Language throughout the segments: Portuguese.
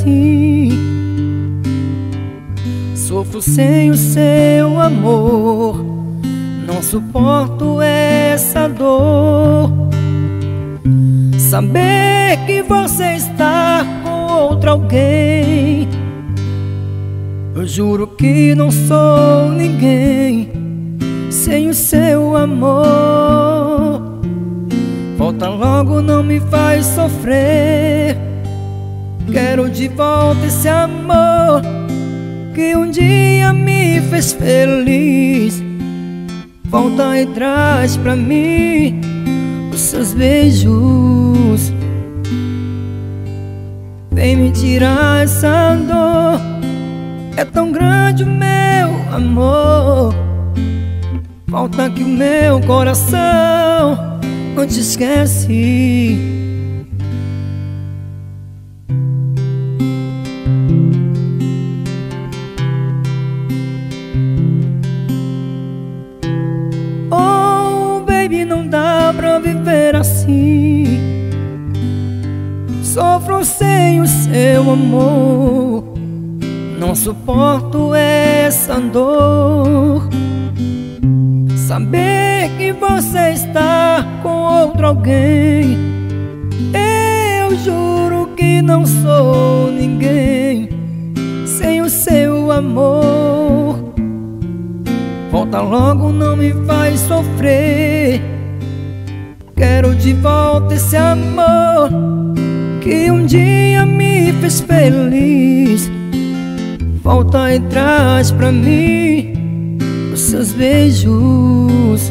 esquece. Sofro sem o seu amor, não suporto essa dor. Saber que você está com outro alguém, eu juro que não sou ninguém sem o seu amor. Volta logo, não me faz sofrer. Quero de volta esse amor que um dia me fez feliz. Volta e traz pra mim os seus beijos. Vem me tirar essa dor, é tão grande o meu amor. Volta que o meu coração não te esquece. Oh, baby, não dá pra viver assim. Sofro sem o seu amor, não suporto essa dor. Saber que você está com outro alguém, eu juro que não sou ninguém sem o seu amor. Volta logo, não me faz sofrer. Quero de volta esse amor que um dia me fez feliz. Volta e traz pra mim os seus beijos.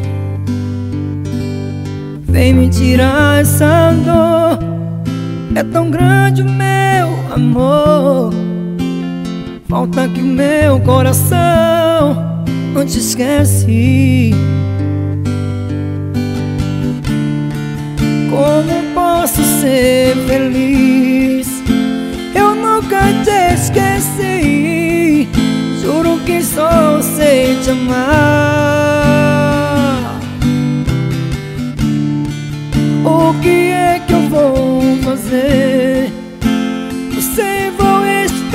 Vem me tirar essa dor, é tão grande o meu amor. Volta que o meu coração não te esquece. Como posso ser feliz? Eu nunca te esqueci. Juro que só sei te amar. O que é que eu vou fazer? Você vou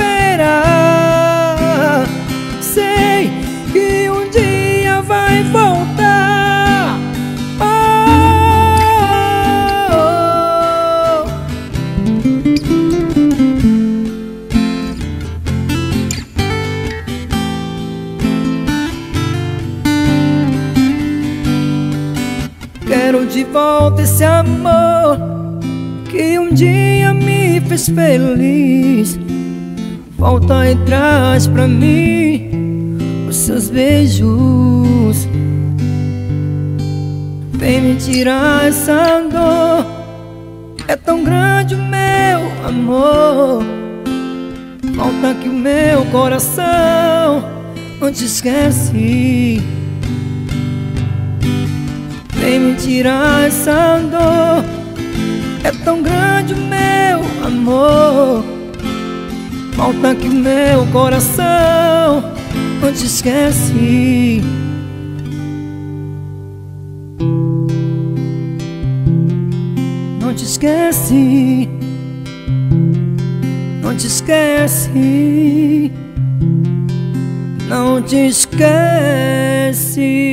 esperar. Sei que um dia vai voltar. Oh, oh, oh. Quero de volta esse amor que um dia me fez feliz. Volta e traz pra mim os seus beijos. Vem me tirar essa dor, é tão grande o meu amor. Volta que o meu coração não te esquece. Vem me tirar essa dor, é tão grande o meu amor. Volta que o meu coração não te esquece. Não te esquece. Não te esquece. Não te esquece.